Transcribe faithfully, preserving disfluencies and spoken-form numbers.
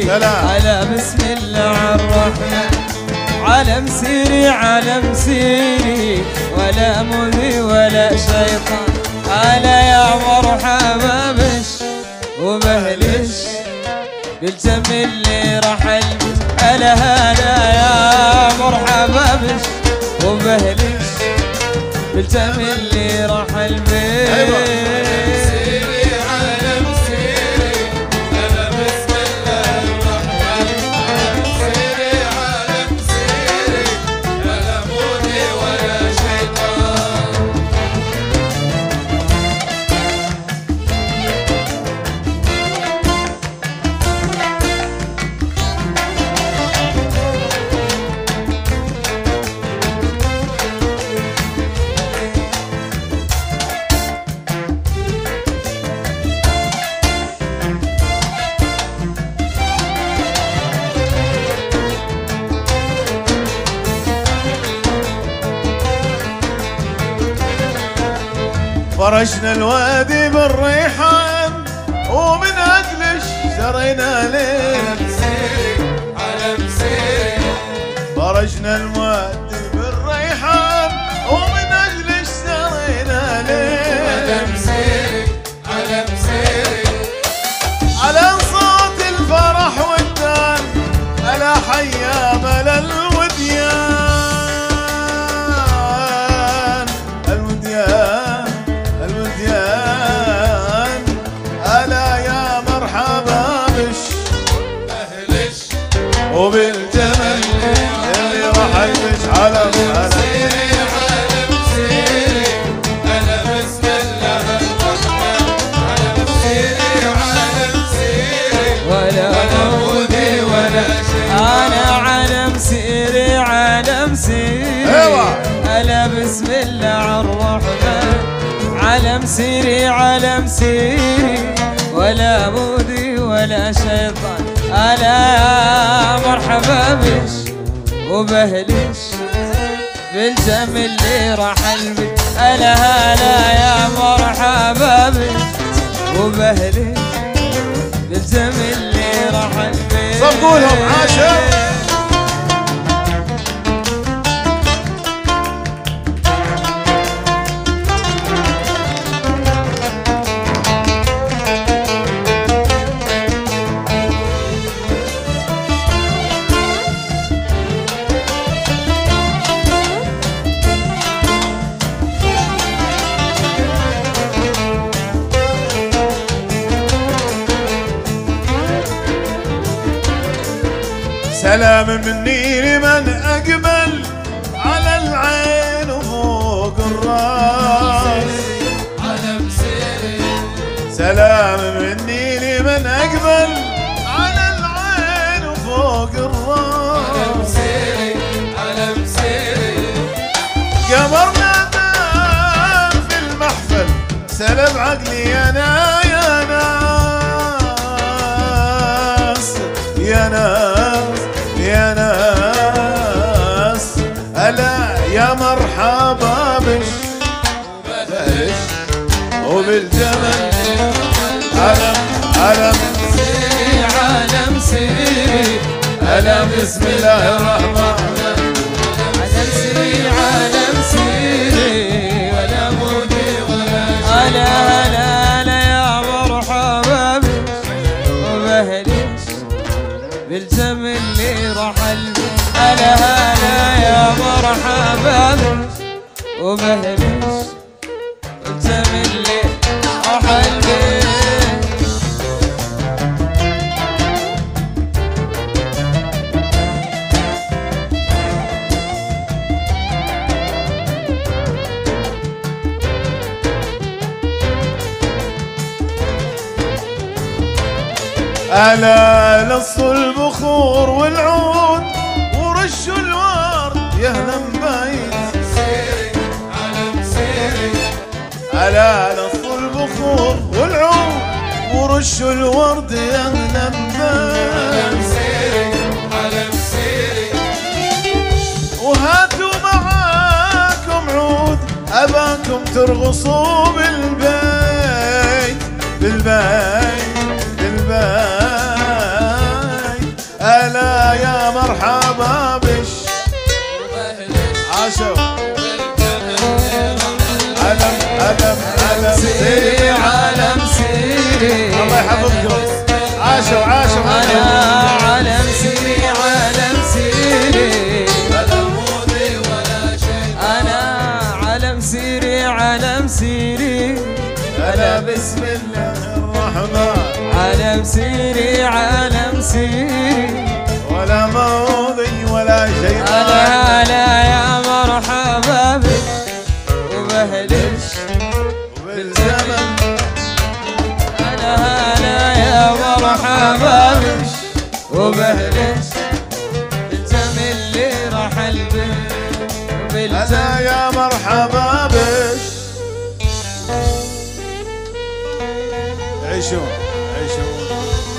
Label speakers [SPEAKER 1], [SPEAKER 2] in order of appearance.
[SPEAKER 1] على بسم الله الرحمن. على مسيري على مسيري ولا مذي ولا شيطان. على يا مرحبا بش وبهلش بالجم اللي رحل. على هلا يا مرحبا بش وبهلش بالجم اللي رحل بش.
[SPEAKER 2] فرشنا الوادي بالريحان ومن اجلش سرينا ليل
[SPEAKER 1] على مسيري.
[SPEAKER 2] فرشنا الوادي بالريحان ومن اجلش سرينا ليل
[SPEAKER 1] على مسيري على مسيري.
[SPEAKER 2] على صوت الفرح والدان على حيا مل الوديان. الوديان الوديان ألا يا مرحبا بش
[SPEAKER 1] أهلش
[SPEAKER 2] وبالجمل اللي رحل بش. على
[SPEAKER 1] مسيري على مسيري. أنا بسم الله الرحمن. على مسيري على مسيري ولا مودي ولا شيء. أنا على مسيري على مسيري. أنا بسم الله الرحمن. على مسيري على مسيري ولا مودي ولا شيطان. ألا مرحبا بش وبهلش بالجم اللي رحل بي. ألا هلا يا مرحبا بش وبهلش بالجم اللي رحل بي.
[SPEAKER 2] صفقولهم عاشر. سلام مني لمن أقبل على العين وفوق الراس.
[SPEAKER 1] على مسيري.
[SPEAKER 2] سلام مني لمن أقبل على العين وفوق الراس.
[SPEAKER 1] على مسيري على مسيري.
[SPEAKER 2] قمرنا دام في المحفل سلب عقلي أنا يا ناس يا ناس يا ناس. ألا يا مرحبا بش وبالجمل. علم علم
[SPEAKER 1] مسيري على مسيري.
[SPEAKER 2] ألا بسم الله الرحمن.
[SPEAKER 1] على مسيري على مسيري ولا مودي ولا شيء. ألا هلا هلا يا مرحبا بش وبهلش بالجم اللي رحل بي. ألا هلا يا مرحبا بش وبهلش بالجم اللي رحل بي.
[SPEAKER 2] ألا لصوا البخور والعود ورشوا الورد يهلا مبايت.
[SPEAKER 1] مسيري على مسيري.
[SPEAKER 2] ألا لصوا البخور والعود ورشوا الورد يهلا مبايت.
[SPEAKER 1] مسيري على مسيري.
[SPEAKER 2] وهاتوا معاكم عود أباكم ترقصوا بالبيت بالبيت بالبيت. بسم الله الرحمن.
[SPEAKER 1] على مسيري على مسيري
[SPEAKER 2] ولا ماضي ولا شيء.
[SPEAKER 1] هلا هلا يا مرحبا بك وبهلش
[SPEAKER 2] بالزمن.
[SPEAKER 1] هلا هلا يا مرحبا بك وبهلش بالزمن اللي رحل به
[SPEAKER 2] هلا يا مرحبا بك. عيشون عيشون